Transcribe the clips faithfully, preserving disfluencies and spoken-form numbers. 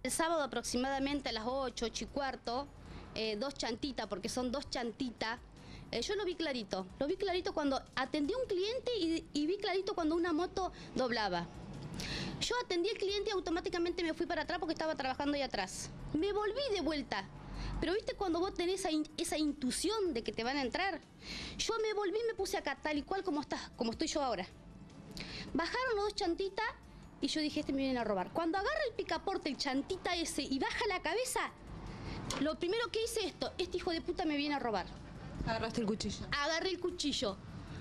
El sábado aproximadamente a las ocho, ocho y cuarto, eh, dos chantitas, porque son dos chantitas. Eh, yo lo vi clarito, lo vi clarito cuando atendí a un cliente y, y vi clarito cuando una moto doblaba. Yo atendí al cliente y automáticamente me fui para atrás porque estaba trabajando ahí atrás. Me volví de vuelta. Pero viste cuando vos tenés esa, in, esa intuición de que te van a entrar. Yo me volví y me puse acá tal y cual como, está, como estoy yo ahora. Bajaron los dos chantitas y yo dije, este me viene a robar. Cuando agarra el picaporte, el chantita ese, y baja la cabeza, lo primero que hice es esto, este hijo de puta me viene a robar. Agarraste el cuchillo. Agarré el cuchillo.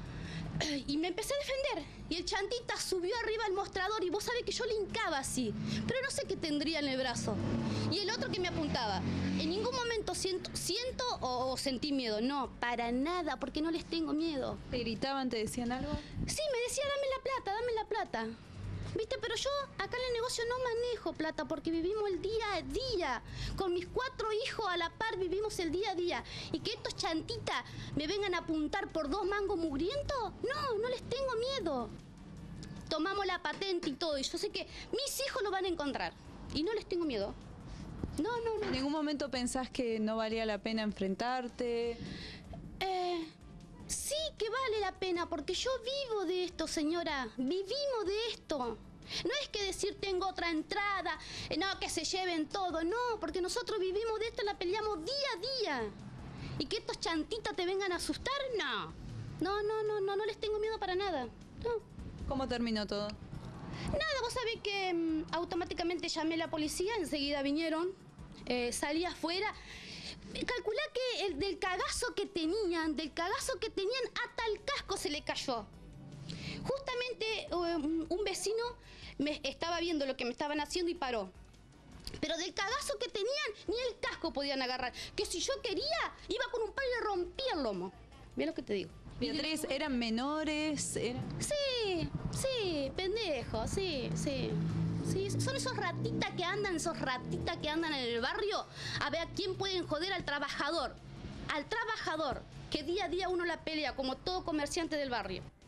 Y me empecé a defender. Y el chantita subió arriba al mostrador y vos sabés que yo le hincaba así. Pero no sé qué tendría en el brazo. Y el otro que me apuntaba. En ningún momento siento, siento o, o sentí miedo. No, para nada, porque no les tengo miedo. ¿Te gritaban, te decían algo? Sí, me decía, dame la plata, dame la plata. ¿Viste? Pero yo acá en el negocio no manejo plata porque vivimos el día a día. Con mis cuatro hijos a la par vivimos el día a día. Y que estos chantitas me vengan a apuntar por dos mangos mugrientos, no, no les tengo miedo. Tomamos la patente y todo. Y yo sé que mis hijos lo van a encontrar. Y no les tengo miedo. No, no, no. ¿En ningún momento pensás que no valía la pena enfrentarte? Eh... Sí que vale la pena, porque yo vivo de esto, señora. Vivimos de esto. No es que decir tengo otra entrada, no, que se lleven todo. No, porque nosotros vivimos de esto, la peleamos día a día. Y que estos chantitas te vengan a asustar, no. No, no, no, no, no les tengo miedo para nada. No. ¿Cómo terminó todo? Nada, vos sabés que um, automáticamente llamé a la policía, enseguida vinieron, eh, salí afuera. Calculá que el del cagazo que tenían, del cagazo que tenían, hasta el casco se le cayó. Justamente um, un vecino me estaba viendo lo que me estaban haciendo y paró. Pero del cagazo que tenían, ni el casco podían agarrar. Que si yo quería, iba con un palo y le rompía el lomo. Mira lo que te digo. Beatriz, ¿eran menores? ¿Eran... Sí, sí, pendejo, sí, sí. Sí, son esos ratitas que andan, esos ratitas que andan en el barrio a ver a quién pueden joder al trabajador. Al trabajador, que día a día uno la pelea como todo comerciante del barrio.